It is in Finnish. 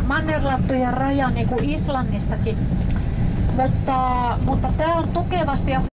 mannerlattujen raja niin kuin Islannissakin. Mutta tämä on tukevasti